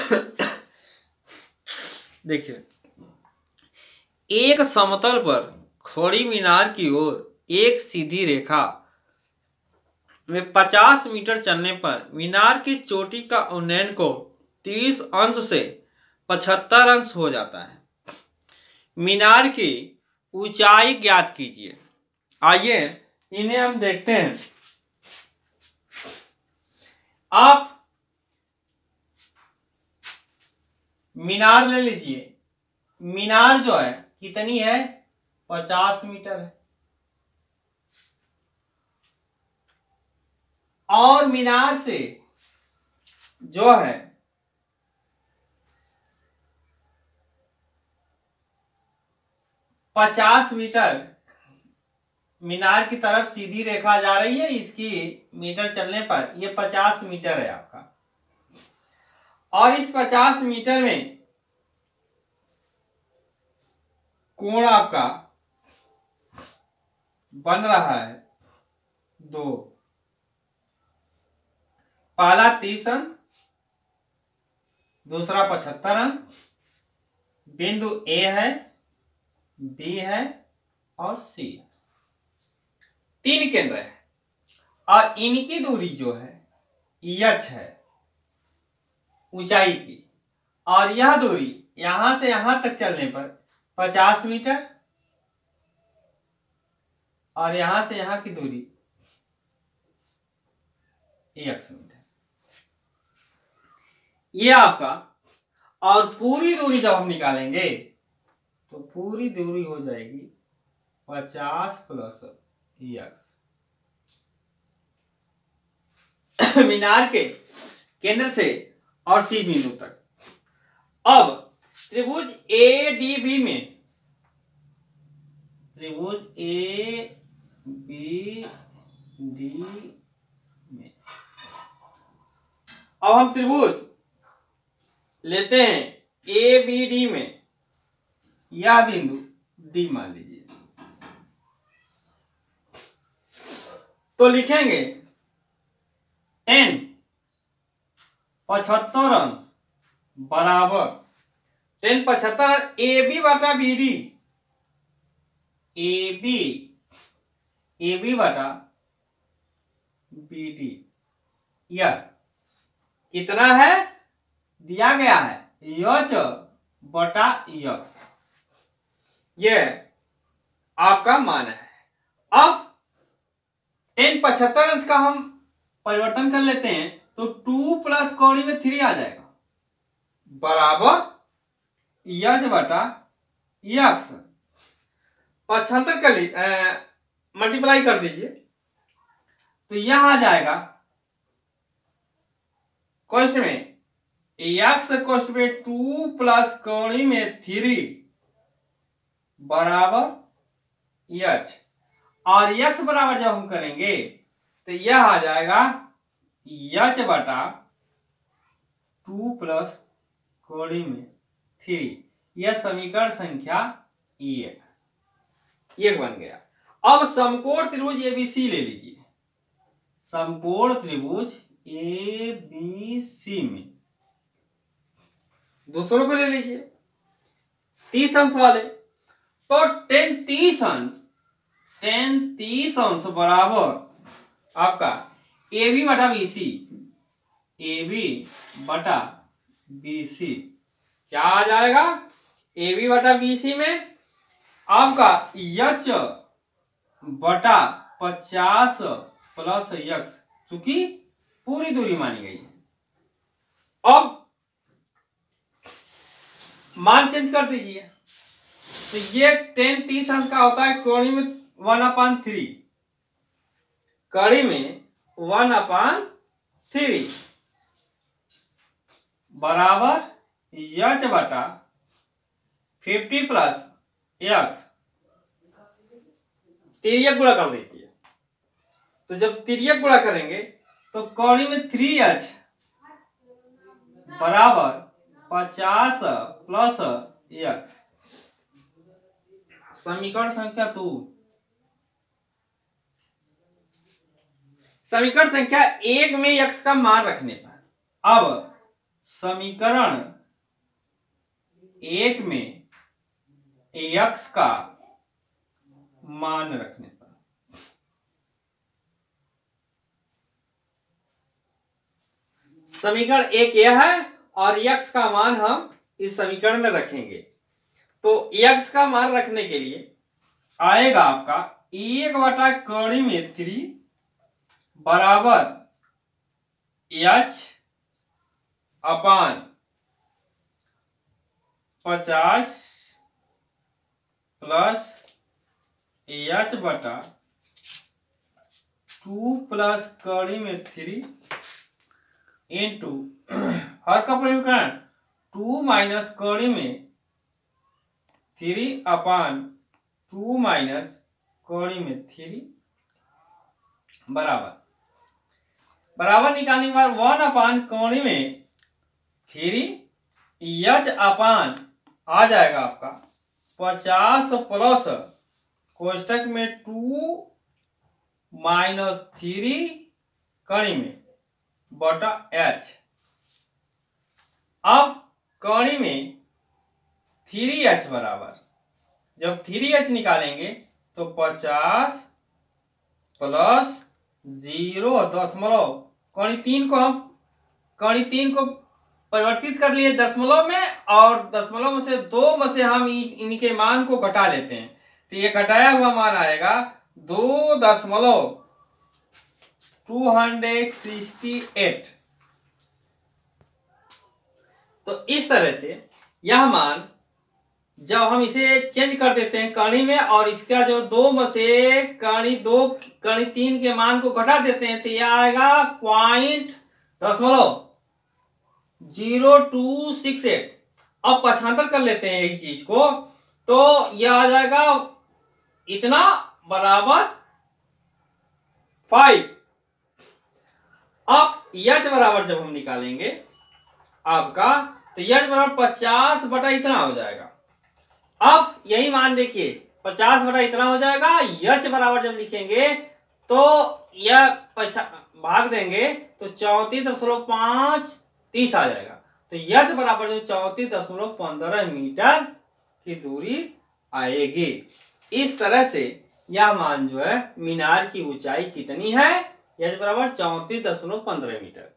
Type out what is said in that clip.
देखिए, एक समतल पर खड़ी मीनार की ओर एक सीधी रेखा में 50 मीटर चलने पर मीनार की चोटी का उन्नयन कोण 30 अंश से 75 अंश हो जाता है। मीनार की ऊंचाई ज्ञात कीजिए। आइए इन्हें हम देखते हैं। आप मीनार ले लीजिए। मीनार जो है कितनी है? 50 मीटर है। और मीनार से जो है पचास मीटर मीनार की तरफ सीधी रेखा जा रही है। इसकी मीटर चलने पर ये 50 मीटर है आपका। और इस 50 मीटर में कोण आपका बन रहा है 2। पहला 30 अंक, दूसरा 75 अंक। बिंदु ए है, बी है और सी है। 3 केंद्र है और इनकी दूरी जो है h है ऊंचाई की। और यह दूरी यहां से यहां तक चलने पर 50 मीटर और यहां से यहां की दूरी 1 मीटर। ये आपका। और पूरी दूरी जब हम निकालेंगे तो पूरी दूरी हो जाएगी 50 प्लस x। मीनार के केंद्र से और सी बिंदु तक। अब त्रिभुज ADB में में अब हम त्रिभुज लेते हैं ABD में। यह बिंदु D मान लीजिए। तो लिखेंगे tan 75 अंश बराबर tan 75 AB बटा BD। AB बटा BD। यह कितना है? दिया गया है h बटा x। यह आपका मान है। अब tan 75 अंश का हम परिवर्तन कर लेते हैं तो 2 प्लस कोणी में 3 आ जाएगा बराबर h बटा x। 75 कर लीजिए, मल्टीप्लाई कर दीजिए तो यह आ जाएगा कोष्ठ में x कोष्ठ में 2 प्लस कोणी में 3 बराबर h। और x बराबर जब हम करेंगे तो यह आ जाएगा h बटा 2 प्लस कोणी में 3। यह समीकरण संख्या 1 बन गया। अब समकोण त्रिभुज ABC ले लीजिए। समकोण त्रिभुज ABC में दूसरों को ले लीजिए 30 अंश वाले। तो tan 30 अंश बराबर आपका AB बटा BC। क्या आ जाएगा? AB बटा BC में आपका h बटा 50 प्लस x, चूंकि पूरी दूरी मानी गई है। अब मान चेंज कर दीजिए तो ये tan 30 अंश का होता है कड़ी में 1/3। कड़ी में 1/3 बराबर h बटा 50 प्लस x। तिर्यक गुणा कर दीजिए। तो जब तिर्यक गुणा करेंगे तो कौड़ी में 3h बराबर 50 प्लस x। समीकरण संख्या 2। समीकरण संख्या 1 में x का मान रखने पर अब समीकरण 1 में x का मान रखने पर समीकरण 1 यह है और x का मान हम इस समीकरण में रखेंगे। तो x का मान रखने के लिए आएगा आपका 1/3 बराबर h अपान 50 प्लस h बटा 2 प्लस 3 इंटू हर का परिवर्तन 2 माइनस 3 अपान 2 माइनस 3 बराबर निकालने के बाद 1 अपान 3 h अपान आ जाएगा आपका 50 प्लस कोष्टक में 2 माइनस 3 कड़ी में बटा h। अब कड़ी में 3h बराबर जब 3h निकालेंगे तो 50 प्लस 0.0 कड़ी 3 को परिवर्तित कर लिए दशमलव में और दशमलव में से 2 में से हम इनके मान को घटा लेते हैं तो ये घटाया हुआ मान आएगा 2.268। तो इस तरह से यह मान जब हम इसे चेंज कर देते हैं कणी में और इसका जो 2 में से कणी 3 के मान को घटा देते हैं तो यह आएगा 0.0268। अब पक्षांतर कर लेते हैं इस चीज को तो यह आ जाएगा इतना बराबर 5। अब h बराबर जब हम निकालेंगे आपका तो h बराबर 50 बटा इतना हो जाएगा। अब यही मान देखिए 50 बटा इतना हो जाएगा। h बराबर जब लिखेंगे तो यह पैसा भाग देंगे तो 34.5 30 आ जाएगा। तो h बराबर जो 34.15 मीटर की दूरी आएगी। इस तरह से यह मान जो है मीनार की ऊंचाई कितनी है h बराबर 34.15 मीटर।